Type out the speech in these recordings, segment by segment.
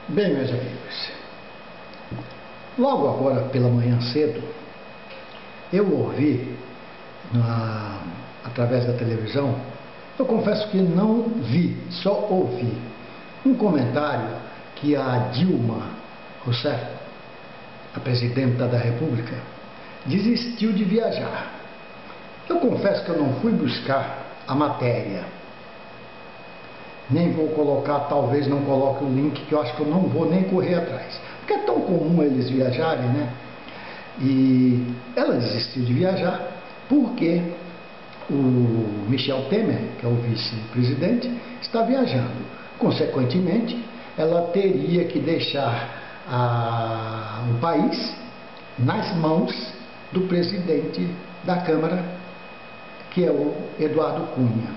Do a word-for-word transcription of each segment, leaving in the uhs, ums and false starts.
Bem, meus amigos, logo agora pela manhã cedo, eu ouvi, na, através da televisão, eu confesso que não vi, só ouvi, um comentário que a Dilma Rousseff, a presidenta da República, desistiu de viajar. Eu confesso que eu não fui buscar a matéria. Nem vou colocar, talvez não coloque o link, que eu acho que eu não vou nem correr atrás. Porque é tão comum eles viajarem, né? E ela desistiu de viajar porque o Michel Temer, que é o vice-presidente, está viajando. Consequentemente, ela teria que deixar a, o país nas mãos do presidente da Câmara, que é o Eduardo Cunha.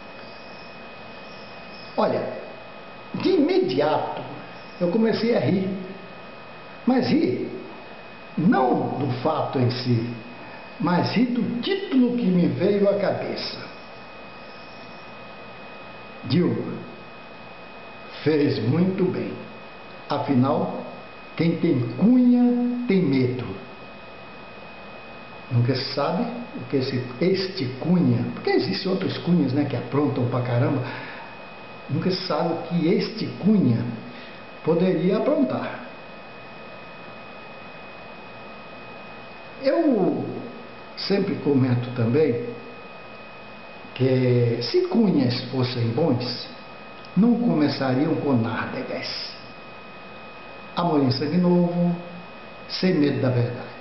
Olha, de imediato eu comecei a rir, mas rir não do fato em si, mas rir do título que me veio à cabeça. Dilma fez muito bem, afinal, quem tem cunha tem medo. Nunca se sabe o que esse, este cunha, porque existem outros cunhas, né, que aprontam pra caramba. Nunca se sabe o que este Cunha poderia aprontar. Eu sempre comento também que se Cunhas fossem bons, não começariam com Nádegas. Amor em Sangue Novo, Sem Medo da Verdade.